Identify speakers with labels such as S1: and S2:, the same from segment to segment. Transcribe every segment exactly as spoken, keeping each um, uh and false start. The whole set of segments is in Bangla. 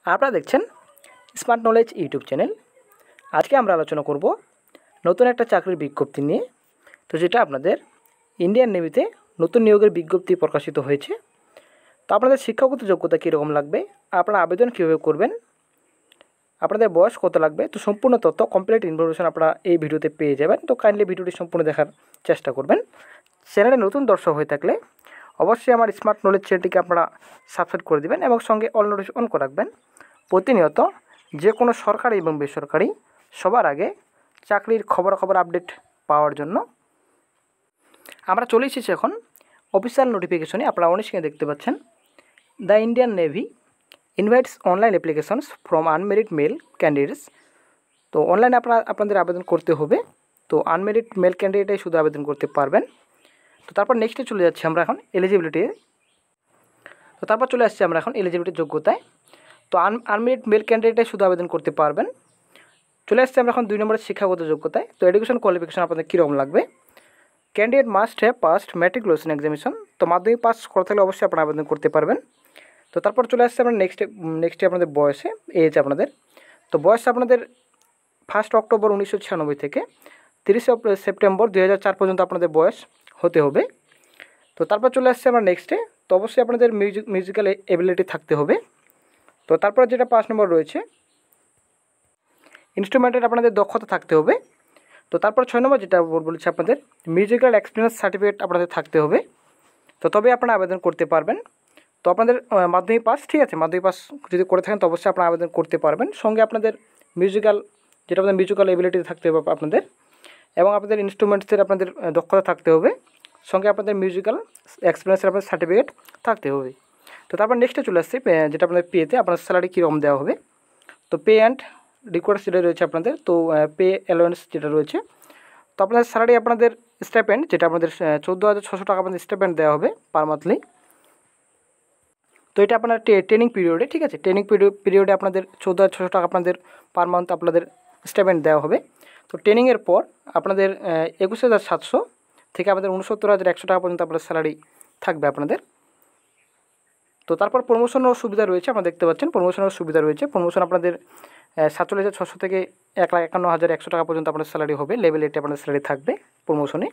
S1: আপনারা দেখছেন স্মার্ট নলেজ ইউটিউব চ্যানেল। আজকে আমরা আলোচনা করব নতুন একটা চাকরির বিজ্ঞপ্তি নিয়ে। তো যেটা আপনাদের ইন্ডিয়ান নেভিতে নতুন নিয়োগের বিজ্ঞপ্তি প্রকাশিত হয়েছে। তো আপনাদের শিক্ষাগত যোগ্যতা কীরকম লাগবে, আপনারা আবেদন কীভাবে করবেন, আপনাদের বয়স কত লাগবে, তো সম্পূর্ণ তথ্য কমপ্লিট ইনফরমেশন আপনারা এই ভিডিওতে পেয়ে যাবেন। তো কাইন্ডলি ভিডিওটি সম্পূর্ণ দেখার চেষ্টা করবেন। চ্যানেলে নতুন দর্শক হয়ে থাকলে অবশ্যই আমার স্মার্ট নলেজ চ্যানেলটিকে আপনারা সাবস্ক্রাইব করে দেবেন এবং সঙ্গে অল নোটিফিকেশন অন করে রাখবেন। প্রতিনিয়ত যে কোনো সরকারি এবং বেসরকারি সবার আগে চাকরির খবরাখবর আপডেট পাওয়ার জন্য আমরা চলে এসেছি এখন অফিসিয়াল নোটিফিকেশনে। আপনারা অনেক সময় দেখতে পাচ্ছেন, the Indian navy invites online applications from unmarried male candidates. তো অনলাইনে আপনারা আপনাদের আবেদন করতে হবে। তো আনমেরিড মেল ক্যান্ডিডেটাই শুধু আবেদন করতে পারবেন। তো তারপর নেক্সটে চলে যাচ্ছি আমরা এখন এলিজিবিলিটি। তো তারপর চলে আসছি আমরা এখন এলিজিবিলিটির যোগ্যতায়। তো আন আনমেরিড মেল ক্যান্ডিডেটাই শুধু আবেদন করতে পারবেন। চলে আসছে আমরা এখন দুই নম্বরের শিক্ষাগত যোগ্যতায়। তো এডুকেশন কোয়ালিফিকেশন আপনাদের কীরকম লাগবে। Candidate must have passed matriculation examination. তো মাধ্যমিক পাস করা থাকলে অবশ্যই আপনারা আবেদন করতে পারবেন। তো তারপর চলে আসছে আমরা নেক্সট নেক্সটে আপনাদের বয়সে এজ আপনাদের। তো বয়স আপনাদের ফার্স্ট অক্টোবর উনিশশো ছিয়ানব্বই থেকে তিরিশে সেপ্টেম্বর দুই হাজার চার পর্যন্ত আপনাদের বয়স হতে হবে। তো তারপর চলে আসছে আমরা নেক্সটে। তো অবশ্যই আপনাদের মিউজিক মিউজিক্যাল এবিলিটি থাকতে হবে। তো তারপর যেটা পাঁচ নম্বর রয়েছে, ইনস্ট্রুমেন্টের আপনাদের দক্ষতা থাকতে হবে। তো তারপর ছয় নম্বর যেটা বলেছে আপনাদের মিউজিক্যাল এক্সপিরিয়েন্স সার্টিফিকেট আপনাদের থাকতে হবে। তো তবে আপনারা আবেদন করতে পারবেন। তো আপনাদের মাধ্যমিক পাস, ঠিক আছে, মাধ্যমিক পাস যদি করে থাকেন তো অবশ্যই আপনারা আবেদন করতে পারবেন। সঙ্গে আপনাদের মিউজিক্যাল যেটা আপনাদের মিউজিক্যাল এবিলিটি থাকতে হবে আপনাদের, এবং আপনাদের ইনস্ট্রুমেন্টসের আপনাদের দক্ষতা থাকতে হবে। সঙ্গে আপনাদের মিউজিক্যাল এক্সপিরিয়েন্সের আপনাদের সার্টিফিকেট থাকতে হবে। তো তারপর নেক্সটে চলে আসছে যেটা আপনাদের পেতে আপনার স্যালারি কীরকম দেওয়া হবে। তো পে অ্যান্ড রিকোয়ার্ডস যেটা রয়েছে আপনাদের, তো পে অ্যালাউন্স যেটা রয়েছে, তো আপনাদের স্যালারি আপনাদের স্টাইপেন্ড যেটা আপনাদের চোদ্দো হাজার ছশো টাকা আপনাদের স্টাইপেন্ড দেওয়া হবে পার মান্থলি। তো এটা আপনার ট্রেনিং পিরিয়ডে, ঠিক আছে, ট্রেনিং পিরিয়ডে আপনাদের চোদ্দো হাজার ছশো টাকা আপনাদের পার মান্থ আপনাদের স্টাইপেন্ড দেওয়া হবে। তো ট্রেনিংয়ের পর আপনাদের একুশ হাজার সাতশো থেকে আপনাদের উনসত্তর হাজার একশো টাকা পর্যন্ত আপনার স্যালারি থাকবে আপনাদের। তো তারপর প্রমোশনের সুবিধা রয়েছে, আপনারা দেখতে পাচ্ছেন প্রমোশনের সুবিধা রয়েছে। প্রমোশন আপনাদের সাতচল্লিশ হাজার ছশো থেকে এক লাখ একান্ন হাজার একশো টাকা পর্যন্ত আপনার স্যালারি হবে। লেভেল এইটে আপনাদের স্যালারি থাকবে প্রমোশনে।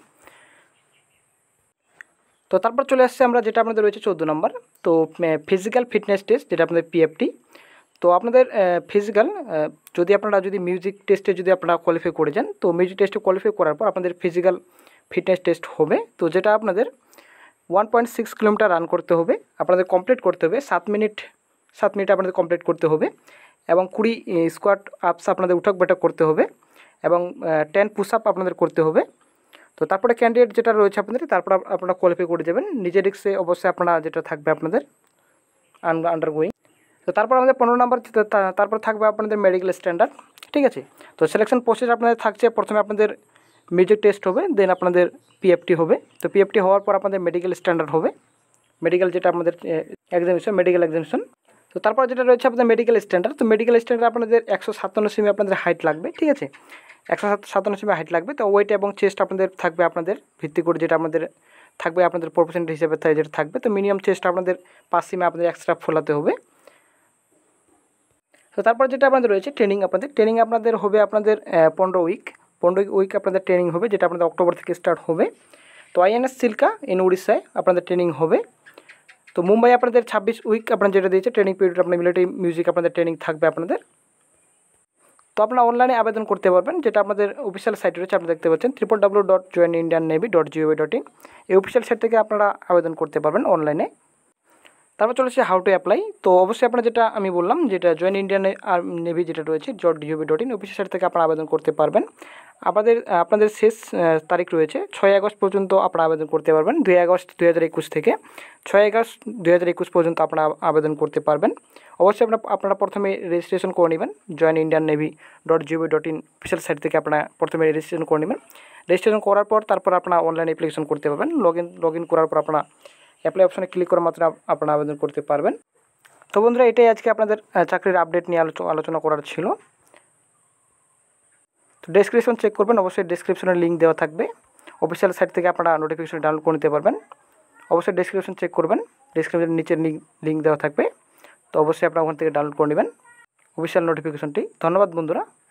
S1: তো তারপর চলে আসছে আমরা যেটা আপনাদের রয়েছে চোদ্দো নম্বর, তো ফিজিক্যাল ফিটনেস টেস্ট যেটা আপনাদের পিএফটি। তো আপনাদের ফিজিক্যাল যদি আপনারা যদি মিউজিক টেস্টে যদি আপনারা কোয়ালিফাই করে যান, তো মিউজিক টেস্টে কোয়ালিফাই করার পর আপনাদের ফিজিক্যাল ফিটনেস টেস্ট হবে। তো যেটা আপনাদের one point six kilometre run করতে হবে, আপনাদের কমপ্লিট করতে হবে সাত মিনিট সাত মিনিট আপনাদের কমপ্লিট করতে হবে, এবং কুড়ি স্কোয়াট আপস আপনাদের উঠক বেঠক করতে হবে, এবং টেন পুশ আপ আপনাদের করতে হবে। তো তারপরে ক্যান্ডিডেট যেটা রয়েছে আপনাদের, তারপর আপনারা কোয়ালিফাই করে যাবেন নিজের রিক্সে অবশ্যই আপনারা যেটা থাকবে আপনাদের আন্ডারগোয়িং। তো তারপর আমাদের পনেরো নম্বর তারপর থাকবে আপনাদের মেডিকেল স্ট্যান্ডার্ড, ঠিক আছে। তো সিলেকশন প্রসেস আপনাদের থাকছে, প্রথমে আপনাদের মিউজিক টেস্ট হবে, দেন আপনাদের পিএফটি হবে। তো পিএফটি হওয়ার পর আপনাদের মেডিকেল স্ট্যান্ডার্ড হবে, মেডিকেল যেটা আপনাদের এক্সামিনেশন মেডিকেল এক্সামিনেশন। তো তারপর যেটা রয়েছে আপনাদের মেডিকেল স্ট্যান্ডার্ড, তো মেডিকেল স্ট্যান্ডার্ড আপনাদের একশো সাতান্ন সেমি আপনাদের হাইট লাগবে, ঠিক আছে, একশো সাতান্ন সেমি হাইট লাগবে। তো ওয়েট এবং চেস্ট আপনাদের থাকবে আপনাদের ভিত্তি করে যেটা আপনাদের থাকবে আপনাদের প্রফেশন হিসেবে যেটা থাকবে। তো মিনিমাম চেস্ট আপনাদের পাঁচ সেমি আপনাদের এক্সট্রা ফোলাতে হবে। তো তারপর যেটা আপনাদের রয়েছে ট্রেনিং, আপনাদের ট্রেনিং আপনাদের হবে আপনাদের পনেরো উইক পনেরো উইক আপনাদের ট্রেনিং হবে, যেটা আপনাদের অক্টোবর থেকে স্টার্ট হবে। তো আইএনএস সিল্কা ইন উড়িষ্যায় আপনাদের ট্রেনিং হবে। তো মুম্বাই আপনাদের ছাব্বিশ উইক আপনার যেটা দিয়েছে ট্রেনিং পিরিয়ড আপনার মিলিটারি মিউজিক আপনাদের ট্রেনিং থাকবে আপনাদের। তো আপনারা অনলাইনে আবেদন করতে পারবেন, যেটা আপনাদের অফিসিয়াল সাইট রয়েছে, আপনারা দেখতে পাচ্ছেন triple W dot join Indian navy dot GOV dot in. এই অফিসিয়াল সাইট থেকে আপনারা আবেদন করতে পারবেন অনলাইনে। তারপর চলেছে হাউ টু অ্যাপ্লাই। তো অবশ্যই আপনারা যেটা আমি বললাম যেটা জয়েন ইন্ডিয়ান নেভি যেটা রয়েছে dot GOV dot in official site থেকে আপনারা আবেদন করতে পারবেন। আপনাদের আপনাদের শেষ তারিখ রয়েছে ছয় আগস্ট পর্যন্ত আপনারা আবেদন করতে পারবেন। দুই আগস্ট দুই হাজার একুশ থেকে ছয় আগস্ট দুই হাজার একুশ পর্যন্ত আপনারা আবেদন করতে পারবেন। অবশ্যই আপনারা আপনারা প্রথমে রেজিস্ট্রেশন করে নেবেন join Indian navy dot GOV dot in official site থেকে আপনারা প্রথমে রেজিস্ট্রেশন করে নেবেন। রেজিস্ট্রেশন করার পর তারপর আপনারা অনলাইন অ্যাপ্লিকেশন করতে পারবেন। লগ ইন লগ ইন করার পর আপনারা অ্যাপ্লাই অপশনে ক্লিক করে মাত্র আপনারা আবেদন করতে পারবেন। তো বন্ধুরা, এটাই আজকে আপনাদের চাকরির আপডেট নিয়ে আলোচনা করার ছিল। তো ডেসক্রিপশন চেক করবেন, অবশ্যই ডেসক্রিপশনের লিঙ্ক দেওয়া থাকবে, অফিসিয়াল সাইট থেকে আপনারা নোটিফিকেশন ডাউনলোড করে নিতে পারবেন। অবশ্যই ডেসক্রিপশন চেক করবেন, ডেসক্রিপশনের নিচের লিঙ্ক লিঙ্ক দেওয়া থাকবে। তো অবশ্যই আপনারা ওখান থেকে ডাউনলোড করে নেবেন অফিসিয়াল নোটিফিকেশনটি। ধন্যবাদ বন্ধুরা।